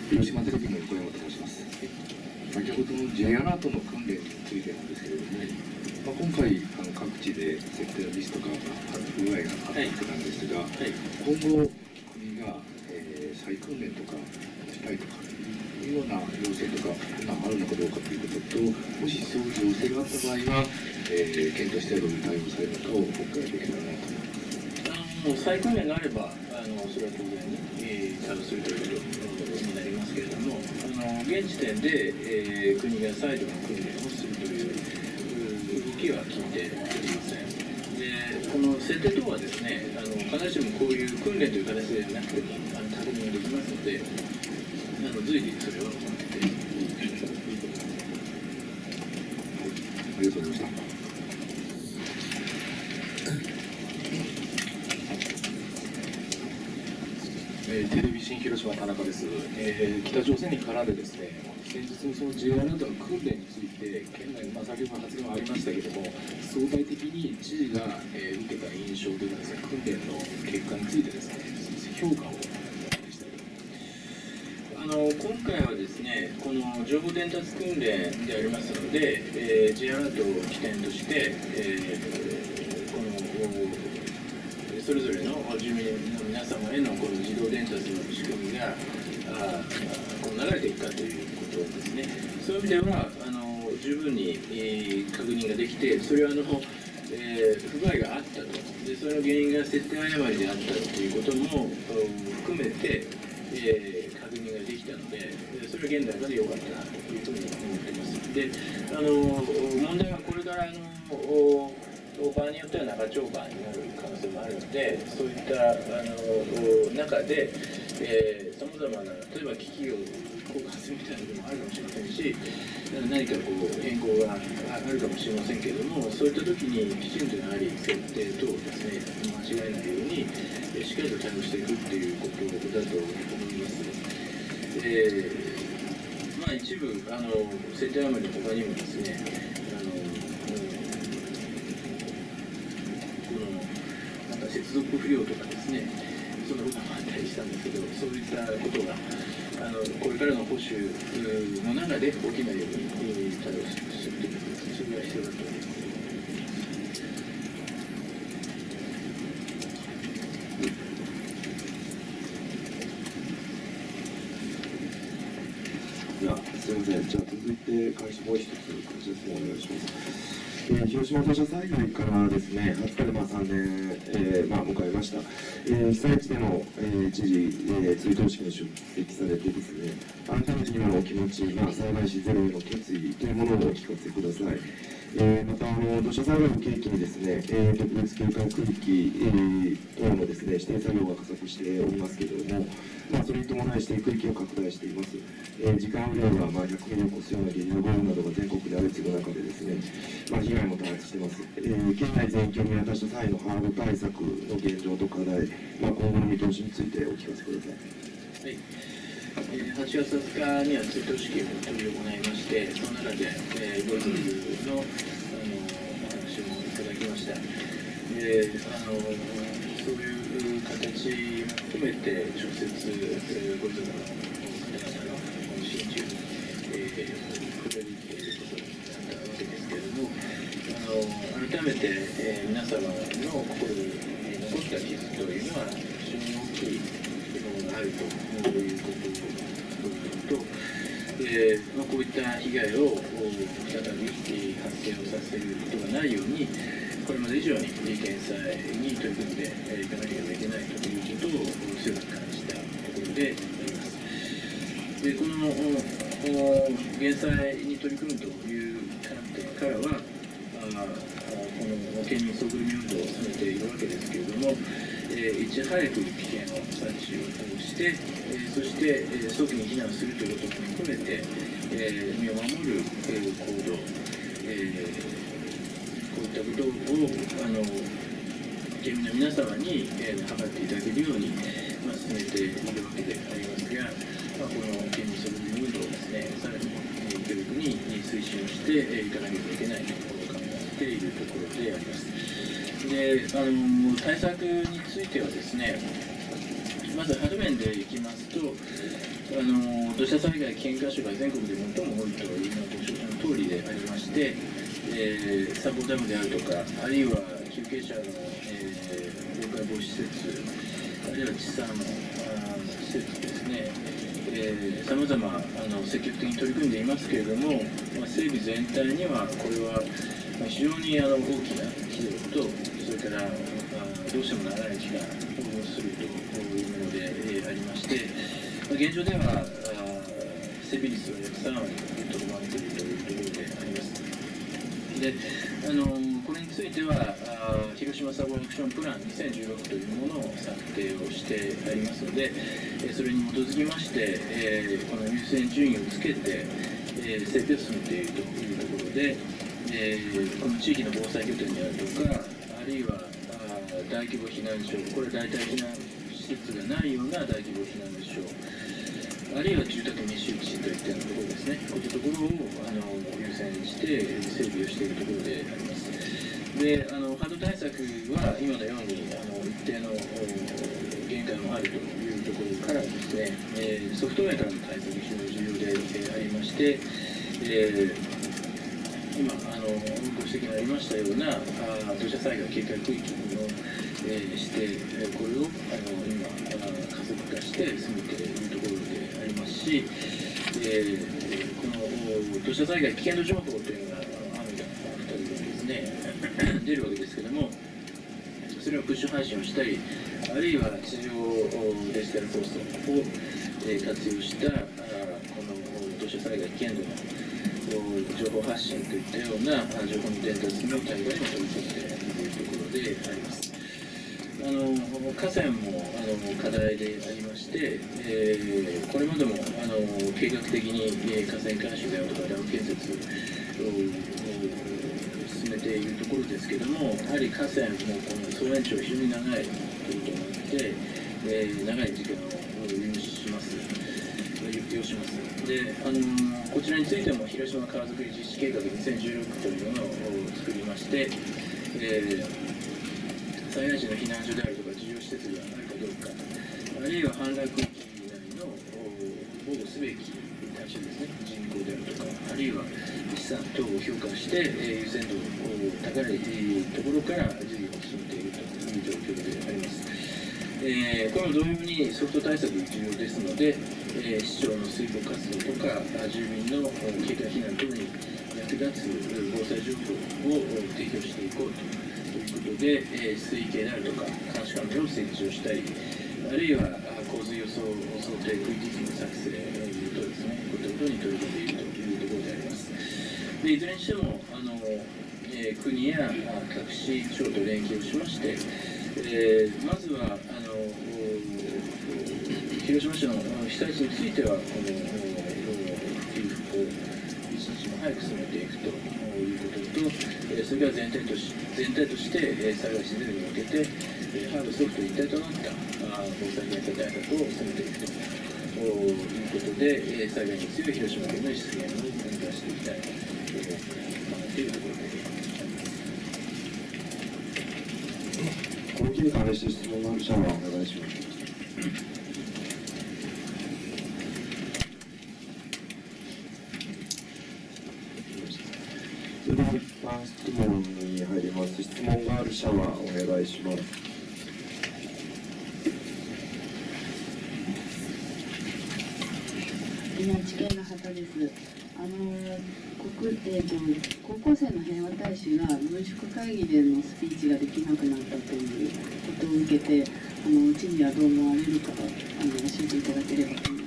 広島テレビの横山と申します。先ほどの J アラートの訓練についてなんですけれども、今回各地で設定のミスとか不具合があったわけなんですが、今後国が、再訓練とかしたいとかいうような要請とかあるのかどうかということと、もしそういう要請があった場合は、県としてはどういう対応されるのかをお伺いできたらなと思います。 再訓練があればそれは当然に、対応するということになりますけれども、現時点で、国が再度の訓練をするという動きは聞いておりません。で、この設定等はですね、必ずしもこういう訓練という形でなくても確認できますので、随時それを行っていくということです。 ありがとうございました。 テレビ新広島田中です。北朝鮮に絡んでですね、先日のその J アラートの訓練について、県内、先ほど発言もありましたけれども、相対的に知事が、受けた印象というかですね、訓練の結果についてですね、評価をしたいと思います。 今回はですね、この情報伝達訓練でありますので、J アラートを起点として、このそれぞれの住民の皆様へのこの自動伝達の仕組みがこう流れていくかということですね。そういう意味では十分に確認ができて、それは不具合があったと、でそれの原因が設定誤りであったということも含めて、確認ができたので、それは現段階で良かったなというふうに思っています。で、問題はこれから場合によっては長丁場になる可能性もあるので、そういった中でさまざまな、例えば機器を交換するみたいなこともあるかもしれませんし、何かこう変更があるかもしれませんけれども、そういった時にきちんとやはり設定等をですね、間違えないようにしっかりと対応していくっていうことだと思います。一部設定誤りの他にもですね、接続不良とかですね、そんなこともあったりしたんですけど、そういったことがこれからの保守の中で起きないように対応するということです。それが必要だと思います。 すみません。じゃあ続いて開始もう一つ説明お願いします。広島土砂災害からですね、20日で3年、迎えました。被災地での、知事、追悼式に出席されてですね、改めて今のお気持ち、災害死ゼロへの決意というものをお聞かせください。また土砂災害の契機にですね、特別警戒区域、等のですね、指定作業が加速しておりますけれども、それに伴い指定区域を拡大しています。時間雨量が100ミリを超すようなゲリラ豪雨などが全国で相次ぐ中でですね、被害も多発しています。県内全域を見渡した際のハード対策の現状と課題、今後の見通しについてお聞かせください。 はい。8月20日には追悼式を執り行いまして、その中で、ご遺族のお話もいただきました。そういう形も含めて、直接、ご遺族の方々の心中に触れるということになったわけですけれども、改めて、皆様の心に残った傷というのは、非常に大きいものがあるということと、こういった被害を再び発生をさせることがないように、これまで以上に減災に取り組んでいかなければいけないということを強く感じたところであります。で、この減災に取り組むという観点からは、この県民総ぐるみ運動を進めているわけですけれども、いち早く危険を察知をして、そして早期に避難するということも含めて、身を守る行動、こういったことを県民の皆様に図っていただけるように、進めているわけでありますが、この県民総ぐるみ運動をですね、さらに教育に推進をしていかなければいけないと考えているところであります。で、対策についてはですね、まず初面でいきますと、 土砂災害危険箇所が全国で最も多いというのはご承知の通りでありまして、サポーダムであるとか、あるいは中継車の、崩壊防止施設、あるいは地産の施設ですね、さまざま積極的に取り組んでいますけれども、整備全体にはこれは非常に大きな費用と、それからどうしても長い時間を要するというものでありまして、現状では整備率は約3割にとどまっているというところであります。でこれについては広島サボアクションプラン2016というものを策定をしてありますので、それに基づきまして、この優先順位をつけて、整備を進めているというところで、この地域の防災拠点であるとか、あるいは大規模避難所、これは大体避難施設がないような大規模避難所、あるいは住宅密集地といったようなところですね、こういったところを優先して整備をしているところであります。でハード対策は今のように一定の限界もあるというところからですね、ソフトウェアからの対策が非常に重要でありまして、今ご指摘がありましたような土砂災害警戒区域の指定、これを今加速化して進めているところでありますし、この土砂災害危険度情報というのが雨が降ったりですね出るわけですけれども、それをプッシュ配信をしたり、あるいは地上デジタル放送を活用したこの土砂災害危険度の情報発信といったような情報の伝達の対応に取り組んでいるところであります。河川も課題でありまして、これまでも計画的に河川改修であるとかダム建設を進めているところですけれども、やはり河川もこの総延長非常に長いということになって、長い時間を要します。でこちらについても広島川づくり実施計画2016というものを作りまして、災害時の避難所であるとか、事業施設があるかどうか、あるいは氾落域内の保護すべき対象ですね、人口であるとか、あるいは資産等を評価して、優先度高いところから事業を進めているという状況であります。これも同様にソフト対策重要ですので、市長の水防活動とか、住民の警戒避難等に役立つ防災情報を提供していこうということで、水位計であるとか、監視カメラを設置をしたり、あるいは洪水予想想定区域図の作成とですね、こういったことに取り組んでいるというところであります。でいずれにしても国や各市町と連携をしまして、まずは広島市の被災地については、この給付を一日も早く進めていくということと、それから全体として災害自然に向けて、ハード、ソフト一体となった防災減災対策を進めていくということで、災害に強い広島県の実現を目指していきたいと考えているところです。 この件に関して質問のある者はお願いします。それでは一般質問に入ります。質問がある者はお願いします。 知見の畑です。高校生の平和大使が軍縮会議でのスピーチができなくなったということを受けて、知事はどう思われるか教えていただければと思います。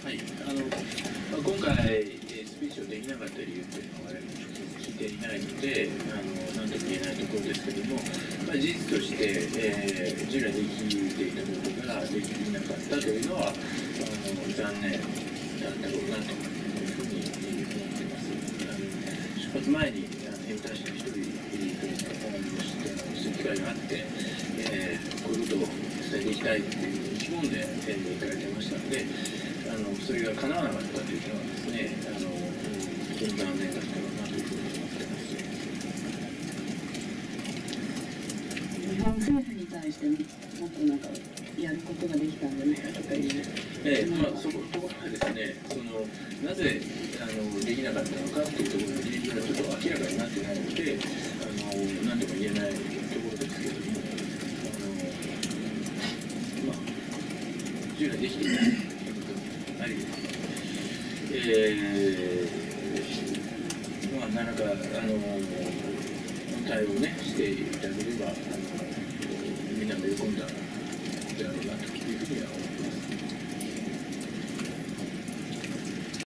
はい、今回スピーチをできなかった理由というのは我々も直接聞いていないので、何とも言えないところですけれども、事実として、従来できていたことができなかったというのは残念だったろうなというふうに思っています。出発前に平和大使の一人という機会があって、こういうことを伝えていきたいという意気込んで行かれてましたので、それが叶わなかったというのはですね、非常に残念だったろうなというふうに思っています。 日本政府に対してもっとなんかやることができたんじゃないかとかいう。 そこがですね、なぜできなかったのかっていうところの理由がちょっと明らかになってないので、何とも言えないところですけれども、従来できていないということがあり、何らか対応ねしていただければ